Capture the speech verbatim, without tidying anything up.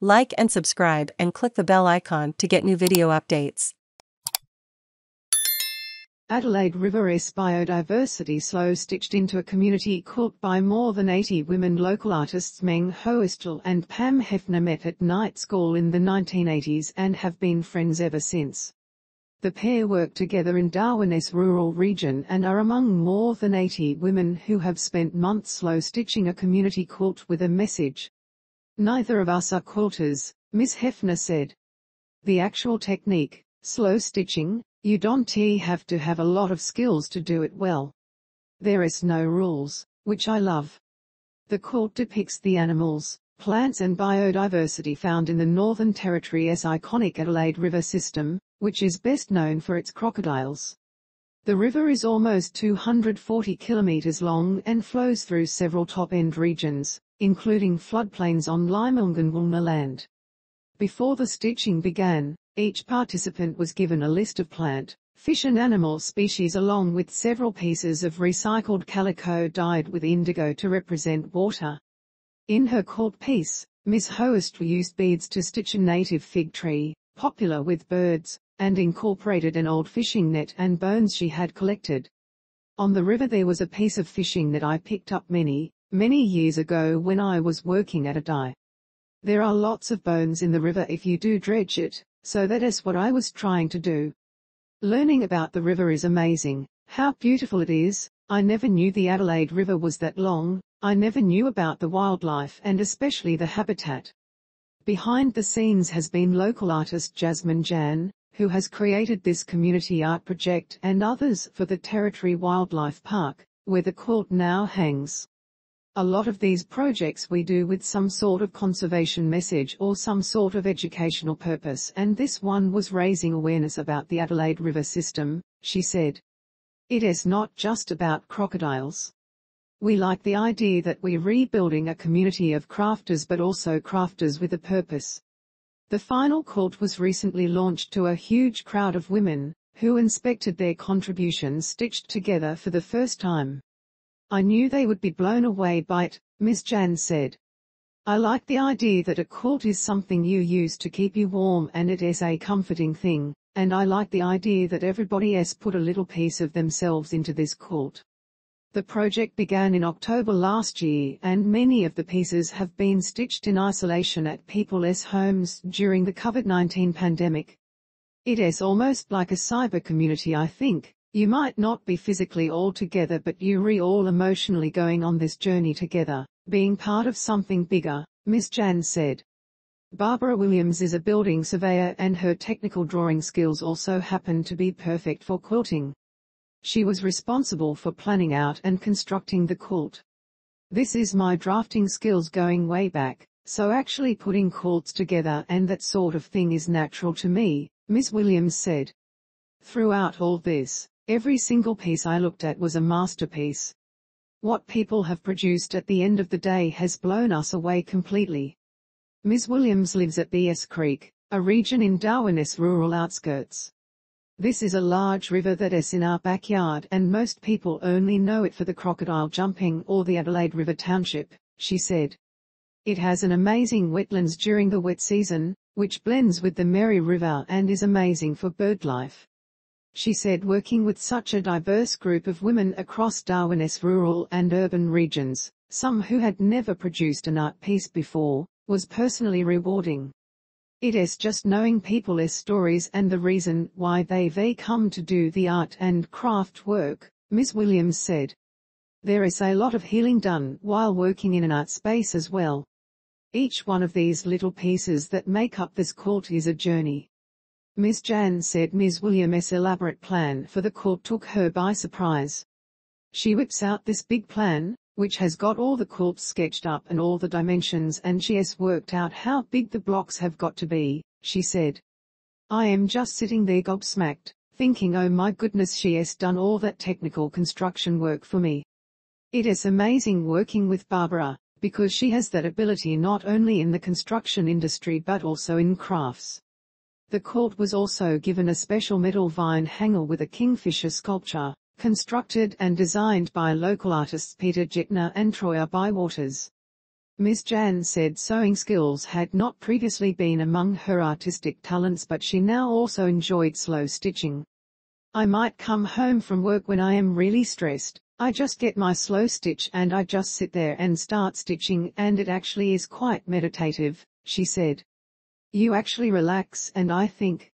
Like and subscribe and click the bell icon to get new video updates. Adelaide River's biodiversity slow stitched into a community quilt by more than eighty women. Local artists Meng Hoestel and Pam Hefner met at night school in the nineteen eighties and have been friends ever since. The pair work together in Darwin's rural region and are among more than eighty women who have spent months slow stitching a community quilt with a message. "Neither of us are quilters," Miss Hefner said. "The actual technique, slow stitching, you don't have to have a lot of skills to do it well. There is no rules, which I love." The quilt depicts the animals, plants and biodiversity found in the Northern Territory's iconic Adelaide River system, which is best known for its crocodiles. The river is almost two hundred forty kilometers long and flows through several top-end regions, including floodplains on Limelngunwulna land. Before the stitching began, each participant was given a list of plant, fish and animal species along with several pieces of recycled calico dyed with indigo to represent water. In her quilt piece, Miss Hoestel used beads to stitch a native fig tree, popular with birds, and incorporated an old fishing net and bones she had collected. "On the river there was a piece of fishing net I picked up many, many years ago when I was working at a dye. There are lots of bones in the river if you do dredge it, so that is what I was trying to do. Learning about the river is amazing, how beautiful it is. I never knew the Adelaide River was that long, I never knew about the wildlife and especially the habitat." Behind the scenes has been local artist Jasmine Jan, who has created this community art project and others for the Territory Wildlife Park, where the quilt now hangs. "A lot of these projects we do with some sort of conservation message or some sort of educational purpose, and this one was raising awareness about the Adelaide River system," she said. "It is not just about crocodiles. We like the idea that we're rebuilding a community of crafters but also crafters with a purpose." The final quilt was recently launched to a huge crowd of women, who inspected their contributions stitched together for the first time. "I knew they would be blown away by it," Miss Jan said. "I like the idea that a quilt is something you use to keep you warm and it is a comforting thing, and I like the idea that everybody has put a little piece of themselves into this quilt." The project began in October last year and many of the pieces have been stitched in isolation at people's homes during the COVID nineteen pandemic. "It is almost like a cyber community, I think. You might not be physically all together but you're all emotionally going on this journey together, being part of something bigger," Miss Jan said. Barbara Williams is a building surveyor and her technical drawing skills also happen to be perfect for quilting. She was responsible for planning out and constructing the quilt. "This is my drafting skills going way back, so actually putting quilts together and that sort of thing is natural to me," Miss Williams said. "Throughout all this, every single piece I looked at was a masterpiece. What people have produced at the end of the day has blown us away completely." Miss Williams lives at Beas Creek, a region in Darwin's rural outskirts. "This is a large river that is in our backyard and most people only know it for the crocodile jumping or the Adelaide River Township," she said. "It has an amazing wetlands during the wet season, which blends with the Mary River and is amazing for bird life." She said working with such a diverse group of women across Darwin's rural and urban regions, some who had never produced an art piece before, was personally rewarding. "It is just knowing people's stories and the reason why they've come to do the art and craft work," Miss Williams said. "There is a lot of healing done while working in an art space as well. Each one of these little pieces that make up this quilt is a journey." Miss Jan said Miss Williams' elaborate plan for the quilt took her by surprise. "She whips out this big plan, which has got all the quilts sketched up and all the dimensions and she has worked out how big the blocks have got to be," she said. "I am just sitting there gobsmacked, thinking oh my goodness she has done all that technical construction work for me." It is amazing working with Barbara, because she has that ability not only in the construction industry but also in crafts. The quilt was also given a special metal vine hanger with a kingfisher sculpture, constructed and designed by local artists Peter Jettner and Troy Bywaters. Miss Jan said sewing skills had not previously been among her artistic talents, but she now also enjoyed slow stitching. I might come home from work when I am really stressed. I just get my slow stitch and I just sit there and start stitching, and it actually is quite meditative, she said. You actually relax, and I think,